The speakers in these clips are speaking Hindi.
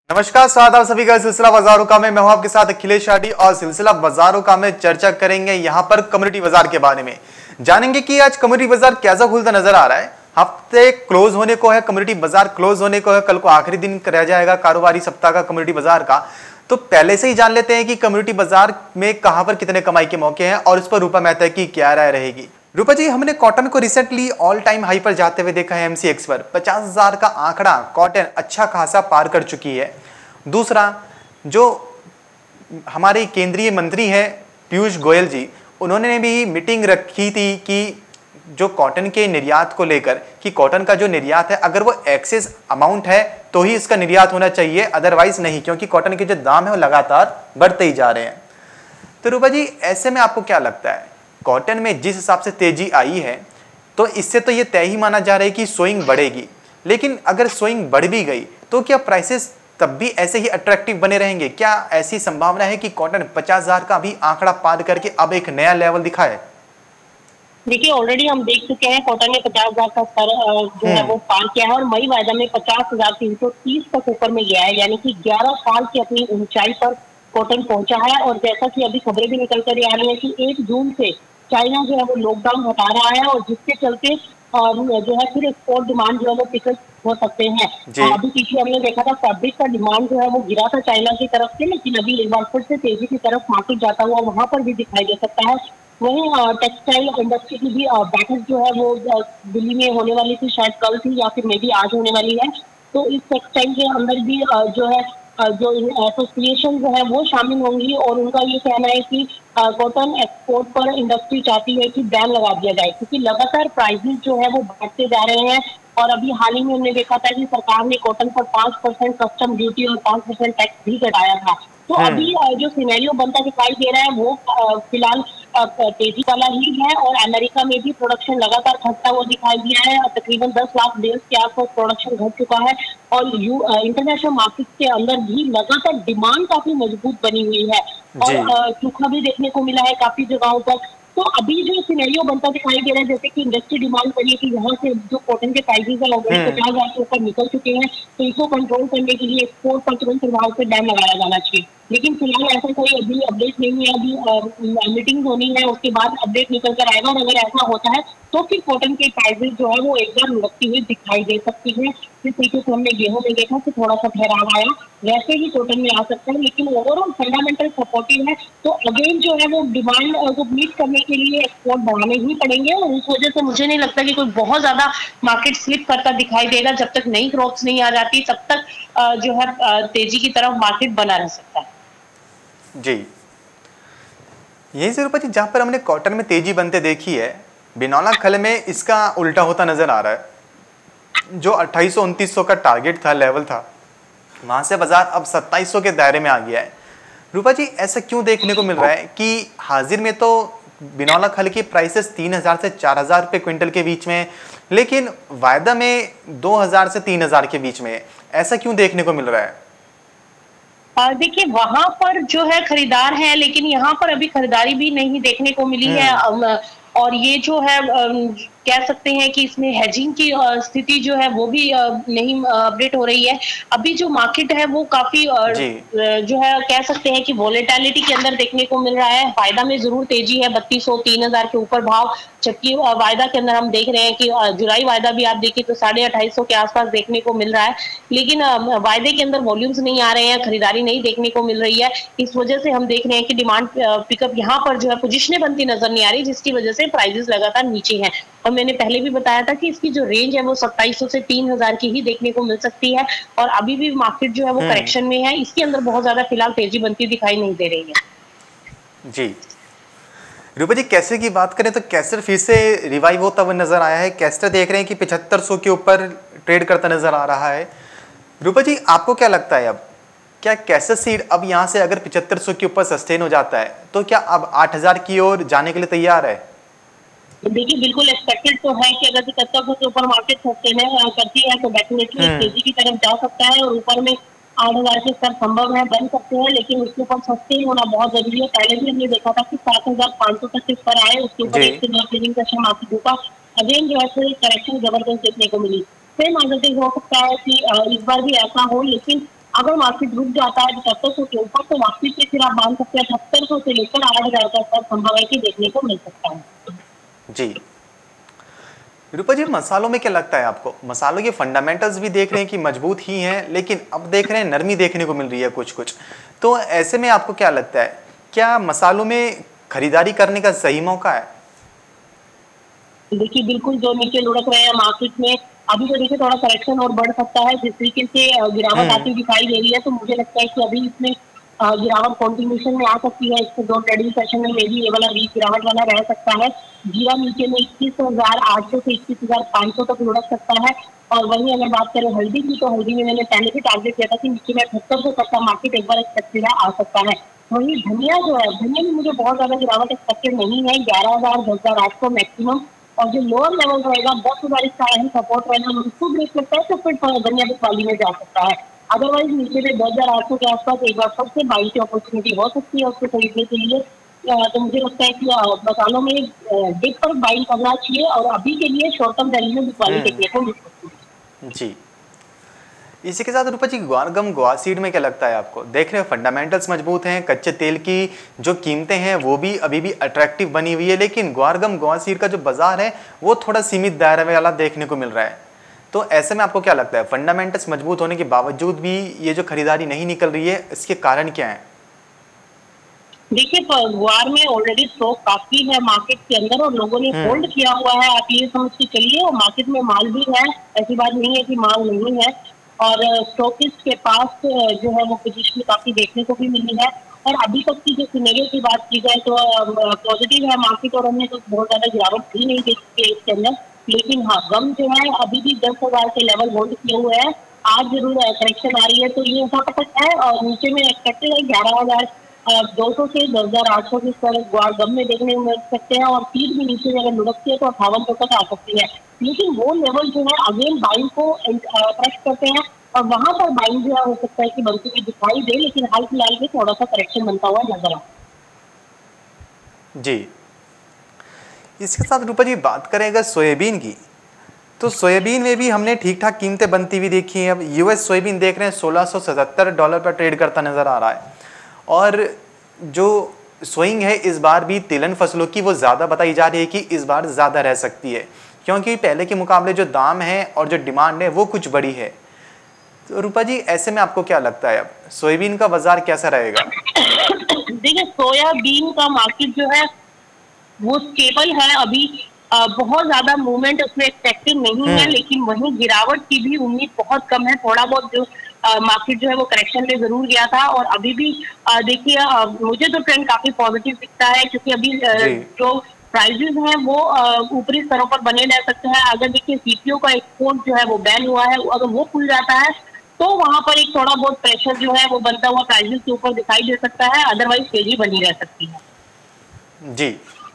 नमस्कार, स्वागत आप सभी का सिलसिला बाजारों का मैं हूं आपके साथ अखिलेश आडी और सिलसिला बाजारों का में चर्चा करेंगे यहां पर कम्युनिटी बाजार के बारे में। जानेंगे कि आज कम्युनिटी बाजार कैसा खुलता नजर आ रहा है। हफ्ते क्लोज होने को है, कम्युनिटी बाजार क्लोज होने को है, कल को आखिरी दिन रह जाएगा कारोबारी सप्ताह का कम्युनिटी बाजार का। तो पहले से ही जान लेते हैं कि कम्युनिटी बाजार में कहां पर कितने कमाई के मौके हैं और इस पर रूपा मेहता की क्या राय रहेगी। रूपा जी, हमने कॉटन को रिसेंटली ऑल टाइम हाई पर जाते हुए देखा है। एमसीएक्स पर 50,000 का आंकड़ा कॉटन अच्छा खासा पार कर चुकी है। दूसरा, जो हमारे केंद्रीय मंत्री हैं पीयूष गोयल जी, उन्होंने भी मीटिंग रखी थी कि जो कॉटन के निर्यात को लेकर कि कॉटन का जो निर्यात है अगर वो एक्सेस अमाउंट है तो ही इसका निर्यात होना चाहिए, अदरवाइज नहीं, क्योंकि कॉटन के जो दाम है वो लगातार बढ़ते ही जा रहे हैं। तो रूपा जी, ऐसे में आपको क्या लगता है, कॉटन में जिस हिसाब से तेजी आई है तो इससे तो ये तय ही माना जा रहा है कि सोइंग बढ़ेगी, लेकिन अगर सोइंग बढ़ भी गई तो क्या प्राइसेस तब भी ऐसे ही अट्रैक्टिव बने रहेंगे? क्या ऐसी संभावना है कि कॉटन 50,000 का भी आंकड़ा पार करके अब एक नया लेवल दिखाए? देखिए, ऑलरेडी हम देख चुके हैं कॉटन ने 50,000 का स्तर जो है वो पार किया है और मई वायदा में 50,330 तक ऊपर में गया है, यानी कि 11 साल की अपनी ऊंचाई पर कॉटन पहुंचा है। और जैसा कि अभी खबरें भी निकल कर आ रही है कि 1 जून से चाइना जो है वो लॉकडाउन हटा रहा है और जिसके चलते जो है फिर एक्सपोर्ट डिमांड जो है वो पिकअप हो सकते हैं। अभी पीछे हमने देखा था फैब्रिक का डिमांड जो है वो गिरा था चाइना की तरफ से, लेकिन अभी एक बार फिर से तेजी की तरफ मार्केट जाता हुआ वहां पर भी दिखाई दे सकता है। वहीं टेक्सटाइल इंडस्ट्री की भी बैठक जो है वो दिल्ली में होने वाली थी, शायद कल थी या फिर मे बी आज होने वाली है। तो इस टेक्सटाइल के अंदर भी जो है जो एसोसिएशन जो है वो शामिल होंगी और उनका ये कहना है कि कॉटन एक्सपोर्ट पर इंडस्ट्री चाहती है कि बैन लगा दिया जाए, क्योंकि लगातार प्राइसेस जो है वो बढ़ते जा रहे हैं। और अभी हाल ही में हमने देखा था कि सरकार ने कॉटन पर 5% कस्टम ड्यूटी और 5% टैक्स भी घटाया था। तो अभी जो सिनेरियो बनता दिखाई दे रहा है वो फिलहाल तेजी वाला ही है और अमेरिका में भी प्रोडक्शन लगातार घटता हुआ दिखाई दिया है और तकरीबन 10 लाख बेल्स के आसपास प्रोडक्शन घट चुका है। और इंटरनेशनल मार्केट के अंदर भी लगातार डिमांड काफी मजबूत बनी हुई है और सूखा भी देखने को मिला है काफी जगहों पर। तो अभी जो सिनेरियो बनता दिखाई दे रहा है, जैसे कि इंडस्ट्री डिमांड करिए कि यहाँ से जो कॉटन के प्राइसेस है ऑलरेडी 50,000 के ऊपर निकल चुके हैं, तो इसको कंट्रोल करने के लिए एक्सपोर्ट पर तुरंत प्रभाव से बैन लगाया जाना चाहिए। लेकिन फिलहाल ऐसा कोई अभी अपडेट नहीं है। अभी मीटिंग होनी है, उसके बाद अपडेट निकल कर आएगा और अगर ऐसा होता है तो फिर कॉटन के प्राइसेस जो है वो एक बार लुढ़कती हुई दिखाई दे सकती है। जिस तरीके से हमने गेहूं में देखा कि थोड़ा सा ठहराव आया, वैसे ही कॉटन में आ सकता है, लेकिन ओवरऑल फंडामेंटल सपोर्टिव है। तो अगेन जो है वो डिमांड को मीट करने के लिए एक्सपोर्ट बढ़ाने ही पड़ेंगे और उस वजह से मुझे नहीं लगता कि कोई बहुत ज्यादा मार्केट स्लिप करता दिखाई देगा। जब तक नई क्रॉप्स नहीं आ जाती तब तक जो है तेजी की तरफ मार्केट बना रह सकता है। जी, यही से रूपा जी, जहां पर हमने कॉटन में तेजी बनते देखी है, बिनौला खल में इसका उल्टा होता नजर आ रहा है। जो 2800-2900 का टारगेट था, लेवल था, वहां से बाजार अब 2700 के दायरे में आ गया है। रूपा जी, ऐसा क्यों देखने को मिल रहा है कि हाजिर में तो बिनौला खल की प्राइसेस 3,000 से 4,000 रुपए क्विंटल के बीच में, लेकिन वायदा में 2,000 से 3,000 के बीच में, ऐसा क्यों देखने को मिल रहा है? देखिए, वहां पर जो है खरीदार है, लेकिन यहाँ पर अभी खरीदारी भी नहीं देखने को मिली है। और ये जो है कह सकते हैं कि इसमें हेजिंग की स्थिति जो है वो भी नहीं अपडेट हो रही है। अभी जो मार्केट है वो काफी जो है कह सकते हैं कि वोलेटिलिटी के अंदर देखने को मिल रहा है। वायदा में जरूर तेजी है, 3200 3,000 के ऊपर भाव, जबकि वायदा के अंदर हम देख रहे हैं कि जुलाई वायदा भी आप देखिए तो 2,250 के आसपास देखने को मिल रहा है। लेकिन वायदे के अंदर वॉल्यूम्स नहीं आ रहे हैं, खरीदारी नहीं देखने को मिल रही है। इस वजह से हम देख रहे हैं कि डिमांड पिकअप यहाँ पर जो है पोजिशनें बनती नजर नहीं आ रही, जिसकी वजह से प्राइसेस लगातार नीचे हैं। और मैंने पहले भी बताया था कि इसकी जो रेंज है वो 2700 से 3,000 की ही देखने को मिल सकती है और अभी भी मार्केट जो है वो करेक्शन में है। इसके अंदर बहुत ज्यादा फिलहाल तेजी बनती दिखाई नहीं दे रही है। जी, रूपा जी, कैस्टर की बात करें तो कैस्टर फिर से रिवाइव होता हुआ नजर आया है। कैस्टर देख रहे हैं कि 7500 के ऊपर ट्रेड करता नजर आ रहा है। रूपा जी, आपको क्या लगता है, अब क्या कैस्टर सीड अब यहाँ से अगर 7500 के ऊपर सस्टेन हो जाता है तो क्या अब 8,000 की ओर जाने के लिए तैयार है? देखिए, बिल्कुल एक्सपेक्टेड तो है कि अगर 7500 के ऊपर मार्केट सस्टेन करती है तो डेफिनेटली तेजी की तरफ जा सकता है और ऊपर में 8,000 के स्तर संभव है, बन सकते हैं, लेकिन उसके ऊपर सस्टेन होना बहुत जरूरी है। पहले भी हमने देखा था कि 7,500 तक के स्तर आए, उसके ऊपर एक से दो ट्रेडिंग सेशन मार्केट ऊपर अगेन जो है करेक्शन जबरदस्त देखने को मिली। सेम पॉजिटिव हो सकता है कि इस बार भी ऐसा हो, लेकिन अगर मार्केट रुक जाता है 7700 के ऊपर तो वापसी पे फिर आप मान सकते हैं 7800 से लेकर 8000 का स्तर संभव है कि देखने को मिल सकता है। जी रूपा जी, मसालों में क्या लगता है आपको? मसालों के फंडामेंटल्स भी देख रहे हैं कि मजबूत ही हैं, लेकिन अब देख रहे हैं नरमी देखने को मिल रही है कुछ कुछ। तो ऐसे में आपको क्या लगता है, क्या मसालों में खरीदारी करने का सही मौका है? देखिए बिल्कुल जो नीचे लुढ़क रहे हैं मार्केट में, अभी तो देखिए थोड़ा करेक्शन और बढ़ सकता है, जिस तरीके से गिरावट आती दिखाई दे रही है, तो मुझे लगता है कि अभी इसमें गिरावट कंटिन्यूशन में आ सकती है। इसको 2 ट्रेडिंग सेशन में भी ये वाला वीक गिरावट वाला रह सकता है। जीरा नीचे में 21,800 से 21,500 तक लुढ़क सकता है। और वहीं अगर बात करें हल्दी की, तो हल्दी में मैंने पहले भी टारगेट किया था कि नीचे में 7800 तक का मार्केट एक बार एक्सपेक्टेड आ सकता है। वहीं धनिया जो है, धनिया में मुझे बहुत ज्यादा गिरावट एक्सपेक्टेड नहीं है, 11,000 10,800 मैक्सिमम। और जो लोअर लेवल रहेगा 10,000 इसका अहम सपोर्ट रहेगा, उसको ब्रेक करता है तो फिर धनिया की वाली में जा सकता है। अदरवाइज नीचे में 10,800 के आसपास एक बार फिर से बाइंग की अपॉर्चुनिटी हो सकती है उसको खरीदने के लिए। तो मुझे लगता है कि मसालों में डिप पर बाइंग करना चाहिए और अभी के लिए शॉर्ट टर्म वैल्यू में बिकवाली देखने को मिल सकती है। जी, इसी के साथ रूपा जी, ग्वारगम गुआ सीड में क्या लगता है आपको? देख रहे हैं फंडामेंटल्स मजबूत हैं, कच्चे तेल की जो कीमतें हैं वो भी अभी भी अट्रैक्टिव बनी हुई है, लेकिन ग्वारगम गुआ सीड का जो बाजार है वो थोड़ा सीमित दायरे में वाला देखने को मिल रहा है। तो ऐसे में आपको क्या लगता है, फंडामेंटल्स मजबूत होने के बावजूद भी ये जो खरीदारी नहीं निकल रही है, इसके कारण क्या है? देखिए गुआर में ऑलरेडी स्टॉक काफी है मार्केट के अंदर और लोगों ने होल्ड किया हुआ है, आप ये समझ के चलिए। और मार्केट में माल भी है, ऐसी बात नहीं है कि माल नहीं है। और स्टॉकिस्ट के पास जो है वो पोजीशन काफी देखने को भी मिली है। और अभी तक की जो सिनेरियो की बात की जाए तो पॉजिटिव है मार्केट और हमने तो बहुत ज्यादा गिरावट भी नहीं देखी है इसके अंदर। लेकिन हाँ, गम जो है अभी भी 10,000 के लेवल होल्ड किए हुए हैं। आज जरूर करेक्शन आ रही है तो ये ऊपर तक है और नीचे में एक्सपेक्टेड है 11,200 से 10,800 के स्तर ग्वार गम में देखने को मिल सकते हैं। और सीट भी नीचे अगर लुढ़कती है तो 5800 तक आ सकती है। लेकिन वो लेवल जो है अगेन बाइंग को प्रेस करते हैं और वहां पर बाइंग जो है हो सकता है कि बनती हुई दिखाई दे, लेकिन हाल फिलहाल में थोड़ा सा करेक्शन बनता हुआ नजर आ। जी, इसके साथ रूपा जी बात करें अगर सोयाबीन की, तो सोयाबीन में भी हमने ठीक ठाक कीमतें बनती हुई देखी हैं। अब यूएस सोयाबीन देख रहे हैं $1677 पर ट्रेड करता नजर आ रहा है। और जो स्विंग है इस बार भी तिलहन फसलों की वो ज़्यादा बताई जा रही है कि इस बार ज़्यादा रह सकती है, क्योंकि पहले के मुकाबले जो दाम है और जो डिमांड है वो कुछ बड़ी है। तो रूपा जी, ऐसे में आपको क्या लगता है अब सोयाबीन का बाजार कैसा रहेगा? देखिए सोयाबीन का मार्केट जो है वो स्टेबल है अभी, बहुत ज्यादा मूवमेंट उसमें एक्सपेक्टेड नहीं है। लेकिन वहीं गिरावट की भी उम्मीद बहुत कम है। थोड़ा बहुत जो मार्केट जो है वो करेक्शन में जरूर गया था और अभी भी देखिए मुझे तो ट्रेंड काफी पॉजिटिव दिखता है, क्योंकि अभी जो प्राइजेस हैं वो ऊपरी स्तरों पर बने रह सकते हैं। अगर देखिए सीपीओ का एक्सपोर्ट जो है वो बैन हुआ है, अगर वो खुल जाता है तो वहां पर एक थोड़ा बहुत प्रेशर जो है वो बनता हुआ प्राइजेस के ऊपर दिखाई दे सकता है, अदरवाइज तेजी बनी रह सकती है। जी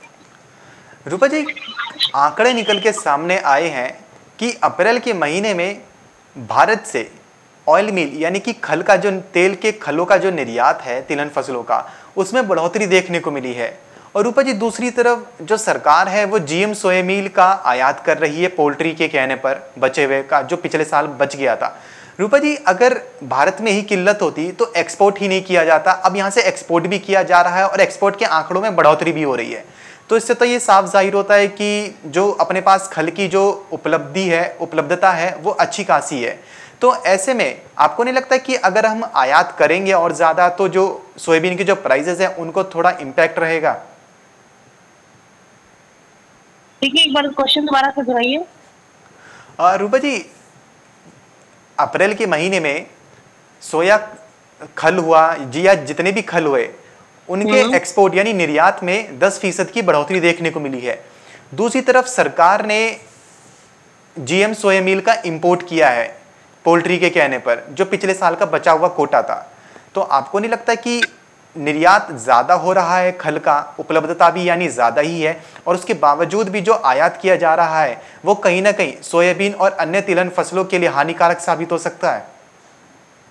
रूपा जी, आंकड़े निकल के सामने आए हैं कि अप्रैल के महीने में भारत से ऑयल मिल यानी कि खल का जो तेल के खलों का जो निर्यात है तिलहन फसलों का, उसमें बढ़ोतरी देखने को मिली है। और रूपा जी, दूसरी तरफ जो सरकार है वो जीएम सोया मिल का आयात कर रही है पोल्ट्री के कहने पर, बचे हुए का जो पिछले साल बच गया था। रूपा जी, अगर भारत में ही किल्लत होती तो एक्सपोर्ट ही नहीं किया जाता, अब यहाँ से एक्सपोर्ट भी किया जा रहा है और एक्सपोर्ट के आंकड़ों में बढ़ोतरी भी हो रही है। तो इससे तो ये साफ जाहिर होता है कि जो अपने पास खल की जो उपलब्धता है वो अच्छी खासी है। तो ऐसे में आपको नहीं लगता कि अगर हम आयात करेंगे और ज़्यादा तो जो सोयाबीन की जो प्राइसेस हैं उनको थोड़ा इम्पैक्ट रहेगा? देखिए एक बार क्वेश्चन दोबारा से दोहराइए। रूपा जी, अप्रैल के महीने में सोया खल हुआ जी, या जितने भी खल हुए उनके एक्सपोर्ट यानी निर्यात में 10% की बढ़ोतरी देखने को मिली है। दूसरी तरफ सरकार ने जीएम सोया मिल का इंपोर्ट किया है पोल्ट्री के कहने पर, जो पिछले साल का बचा हुआ कोटा था। तो आपको नहीं लगता कि निर्यात ज़्यादा हो रहा है, खल का उपलब्धता भी यानी ज़्यादा ही है, और उसके बावजूद भी जो आयात किया जा रहा है वो कहीं ना कहीं सोयाबीन और अन्य तिलहन फसलों के लिए हानिकारक साबित हो सकता है?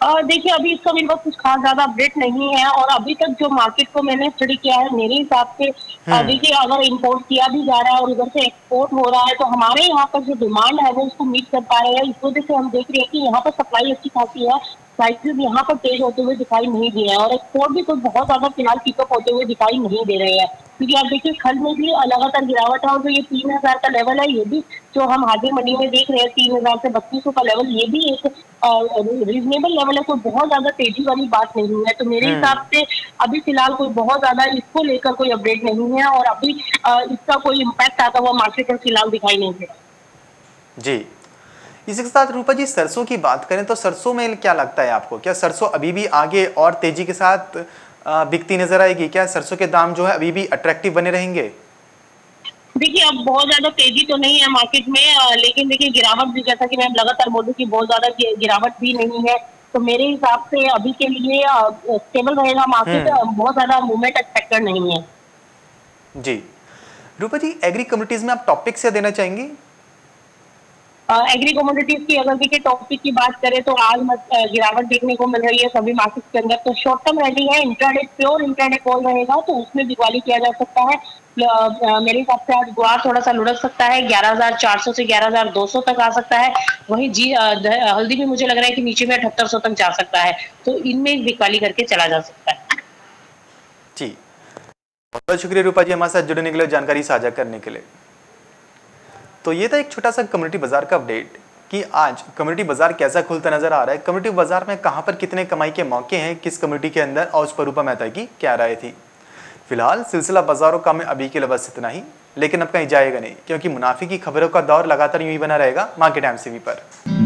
देखिए अभी इसका मेरे पास कुछ खास ज्यादा अपडेट नहीं है, और अभी तक जो मार्केट को मैंने स्टडी किया है मेरे हिसाब से हम्म। देखिए अगर इंपोर्ट किया भी जा रहा है और उधर से एक्सपोर्ट हो रहा है, तो हमारे यहाँ पर जो डिमांड है वो उसको मीट कर पा रहे हैं। इस वजह से हम देख रहे हैं कि यहाँ पर सप्लाई अच्छी खासी है, प्राइसेस यहाँ पर तेज होते हुए दिखाई नहीं दिए हैं, और एक्सपोर्ट भी कुछ बहुत ज्यादा फिलहाल पिकअप होते हुए दिखाई नहीं दे रहे हैं। क्योंकि आप देखिए खल में भी लगातार गिरावट है, और जो ये 3000 का लेवल है, ये भी जो हम हाजिर मंडी में देख रहे हैं 3000 से 3200 का लेवल, ये भी एक रीजनेबल लेवल है, कोई बहुत ज्यादा तेजी वाली बात नहीं है। तो मेरे हम्म। हिसाब से अभी फिलहाल कोई बहुत ज्यादा इसको लेकर कोई अपडेट नहीं है, और अभी इसका कोई इम्पैक्ट आता हुआ मार्केट में फिलहाल दिखाई नहीं दे रहा। जी, इसी के साथ रूपा जी सरसों की बात करें तो सरसों में क्या लगता है आपको, क्या सरसों अभी भी आगे और तेजी के साथ बिकती नजर आएगी? क्या सरसों के दाम जो है अभी भी अट्रैक्टिव बने रहेंगे? देखिए अब बहुत ज्यादा तेजी तो नहीं है मार्केट में, लेकिन देखिए गिरावट भी, जैसा कि मैं लगातार बोलूं कि बहुत ज्यादा गिरावट भी नहीं है। तो मेरे हिसाब से अभी के लिए स्टेबल रहेगा मार्केट, हम्म। बहुत ज्यादा मूवमेंट एक्सपेक्टेड नहीं है। जी, रूपा जी एग्री कम्युनिटीज में आप टॉपिक से देना चाहेंगी? एग्री कमोडिटीज की अगर देखिए टॉपिक की बात करें तो आज गिरावट देखने को मिल रही है सभी मार्केट के अंदर। तो शॉर्ट टर्म रेडी है, इंट्राडे प्योर इंट्राडे कॉल रहेगा, तो उसमें बिकवाली किया जा सकता है। मेरे हिसाब से आज गुआर थोड़ा सा लुढ़क सकता है, 11,400 से 11,200 तक आ सकता है। वहीं जी हल्दी भी मुझे लग रहा है कि नीचे में 7800 तक जा सकता है, तो इनमें बिकवाली करके चला जा सकता है। जी, बहुत बहुत शुक्रिया रूपा जी हमारे साथ जुड़ने के लिए, जानकारी साझा करने के लिए। तो ये था एक छोटा सा कम्युनिटी बाजार का अपडेट कि आज कम्युनिटी बाजार कैसा खुलता नजर आ रहा है, कम्युनिटी बाजार में कहां पर कितने कमाई के मौके हैं किस कम्युनिटी के अंदर, और उस पर रूपा मेहता की क्या राय थी। फिलहाल सिलसिला बाजारों का में अभी के लिए बस इतना ही, लेकिन अब कहीं जाएगा नहीं क्योंकि मुनाफे की खबरों का दौर लगातार यूं ही बना रहेगा मार्केट एमसीवी पर।